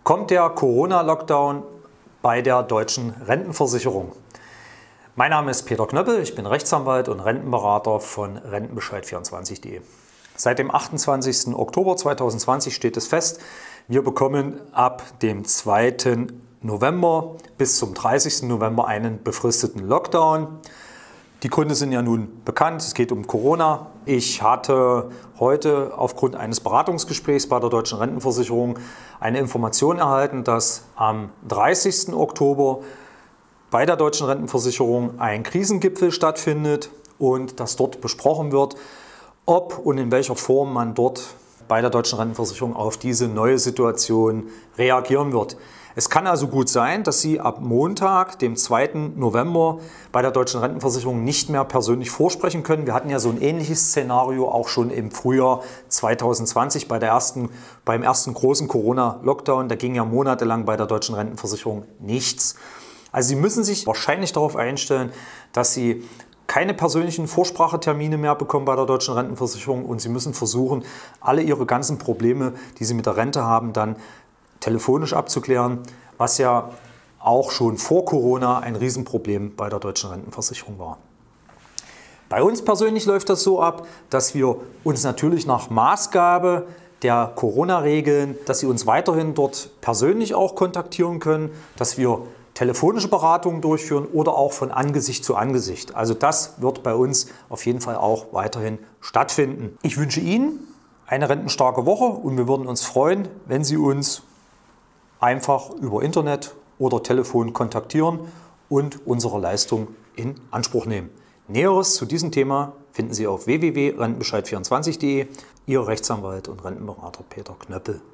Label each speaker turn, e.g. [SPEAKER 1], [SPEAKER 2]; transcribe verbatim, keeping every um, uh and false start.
[SPEAKER 1] Kommt der Corona-Lockdown bei der Deutschen Rentenversicherung? Mein Name ist Peter Knöppel, ich bin Rechtsanwalt und Rentenberater von Rentenbescheid vierundzwanzig punkt de. Seit dem achtundzwanzigsten Oktober zweitausendzwanzig steht es fest, wir bekommen ab dem zweiten November bis zum dreißigsten November einen befristeten Lockdown. Die Gründe sind ja nun bekannt, es geht um Corona. Ich hatte heute aufgrund eines Beratungsgesprächs bei der Deutschen Rentenversicherung eine Information erhalten, dass am dreißigsten Oktober bei der Deutschen Rentenversicherung ein Krisengipfel stattfindet und dass dort besprochen wird, ob und in welcher Form man dort bei der Deutschen Rentenversicherung auf diese neue Situation reagieren wird. Es kann also gut sein, dass Sie ab Montag, dem zweiten November, bei der Deutschen Rentenversicherung nicht mehr persönlich vorsprechen können. Wir hatten ja so ein ähnliches Szenario auch schon im Frühjahr zweitausendzwanzig bei der ersten, beim ersten großen Corona-Lockdown. Da ging ja monatelang bei der Deutschen Rentenversicherung nichts. Also Sie müssen sich wahrscheinlich darauf einstellen, dass Sie keine persönlichen Vorsprachetermine mehr bekommen bei der Deutschen Rentenversicherung und Sie müssen versuchen, alle Ihre ganzen Probleme, die Sie mit der Rente haben, dann telefonisch abzuklären, was ja auch schon vor Corona ein Riesenproblem bei der Deutschen Rentenversicherung war. Bei uns persönlich läuft das so ab, dass wir uns natürlich nach Maßgabe der Corona-Regeln, dass Sie uns weiterhin dort persönlich auch kontaktieren können, dass wir telefonische Beratungen durchführen oder auch von Angesicht zu Angesicht. Also das wird bei uns auf jeden Fall auch weiterhin stattfinden. Ich wünsche Ihnen eine rentenstarke Woche und wir würden uns freuen, wenn Sie uns einfach über Internet oder Telefon kontaktieren und unsere Leistung in Anspruch nehmen. Näheres zu diesem Thema finden Sie auf w w w punkt rentenbescheid vierundzwanzig punkt de. Ihr Rechtsanwalt und Rentenberater Peter Knöppel.